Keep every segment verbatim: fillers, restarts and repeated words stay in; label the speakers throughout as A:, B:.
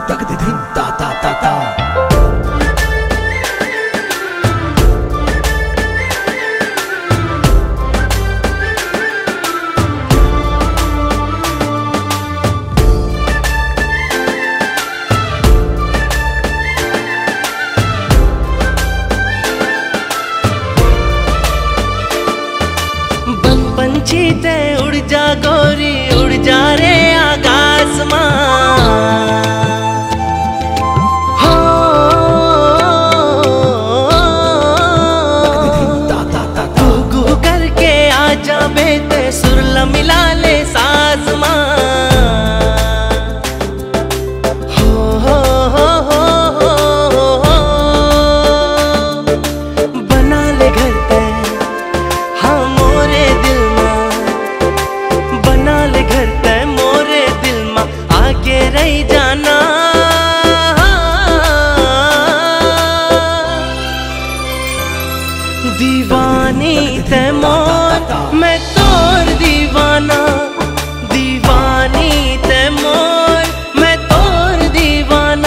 A: तक दे धिन ता ता ता ता।
B: पंछी ते उड़ जा गोरी उड़ जा रे आकाश मां, हो गू गू करके आजा बेटे सुरला मिला ले साज मां, हो हो हो हो हो बना ले घर पे हाँ मोरे दिल बना ले घर ते मोरे दिल मां आगे रही जाना। दीवानी ते मोर मैं तोर दीवाना, दीवानी ते मोर मैं तोर दीवाना।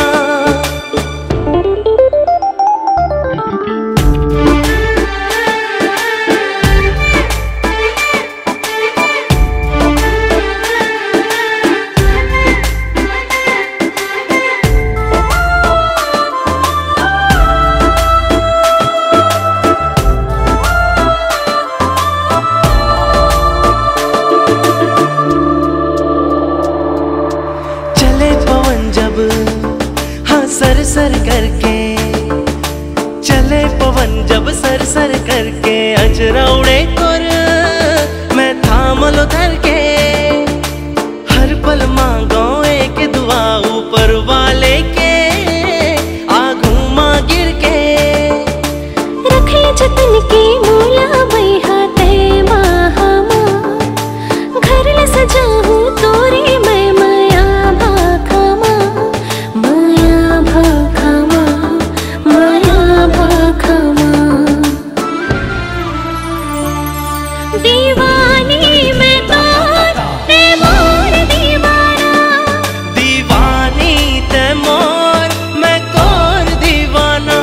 B: सर सर करके चले पवन जब सर सर करके अजरा उड़े तुर मैं थाम लो धर के हर पल मांगो एक दुआ ऊपर वाले के आगू मां गिर के
C: रख ले जतन के मोला वही हाथे माँ माँ घर ले सजा हूँ तोरी मैं माया भाखा माँ, माया भाखा माँ, माया भाखा माँ। दीवानी मैं तोर ते मोर दीवाना,
B: दीवानी ते मोर मैं तोर दीवाना।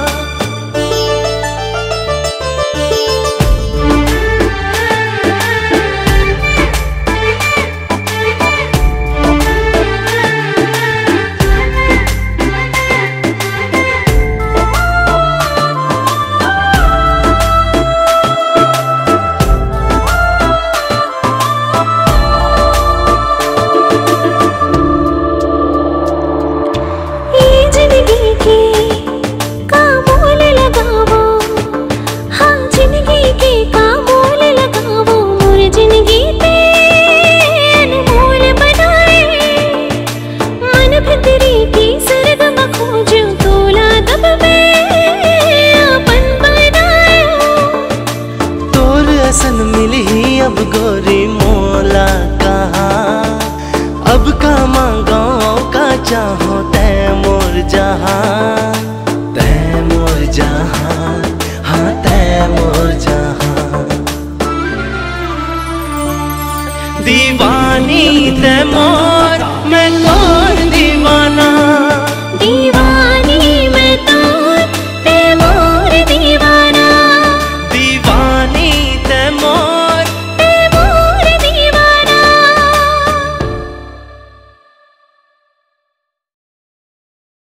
B: सन मिली अब गोरी मोला कहाँ, अब का मांगो का चाहो तै मोर जहाँ, तै मोर जहाँ, हाँ तै मोर जहाँ। दीवानी तै मोर